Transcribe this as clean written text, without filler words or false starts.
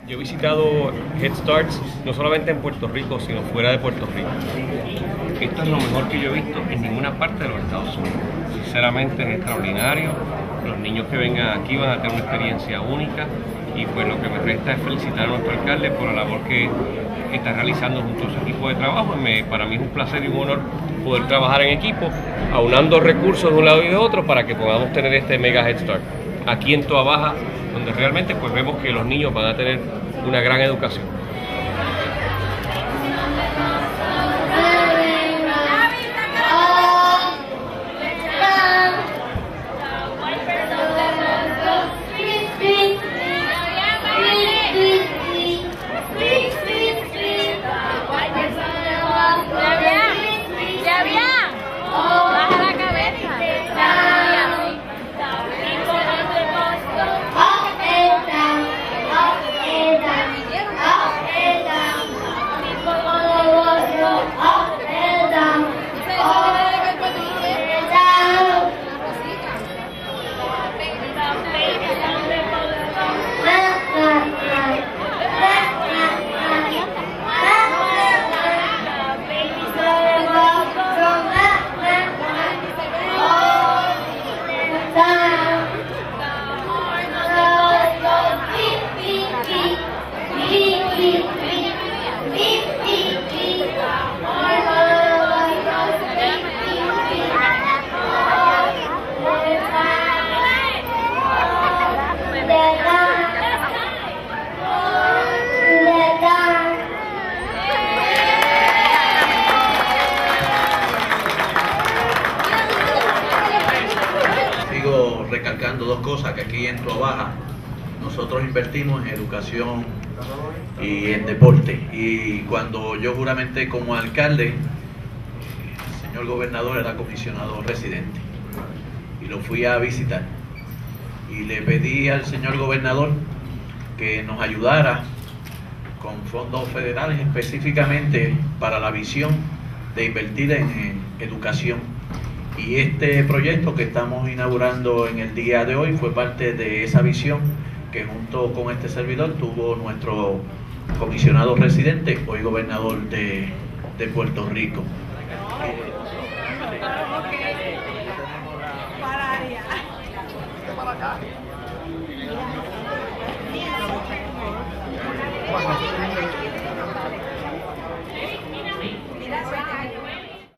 Yo he visitado Head Starts no solamente en Puerto Rico, sino fuera de Puerto Rico. Esto es lo mejor que yo he visto en ninguna parte de los Estados Unidos. Sinceramente es extraordinario. Los niños que vengan aquí van a tener una experiencia única y pues lo que me resta es felicitar a nuestro alcalde por la labor que está realizando junto a su equipo de trabajo. Para mí es un placer y un honor poder trabajar en equipo, aunando recursos de un lado y de otro para que podamos tener este mega Head Start aquí en Toa Baja, donde realmente pues vemos que los niños van a tener una gran educación. Recalcando dos cosas, que aquí en Toa Baja nosotros invertimos en educación y en deporte, y cuando yo juramenté como alcalde, el señor gobernador era comisionado residente y lo fui a visitar y le pedí al señor gobernador que nos ayudara con fondos federales específicamente para la visión de invertir en educación. Y este proyecto que estamos inaugurando en el día de hoy fue parte de esa visión que junto con este servidor tuvo nuestro comisionado residente, hoy gobernador de Puerto Rico. Para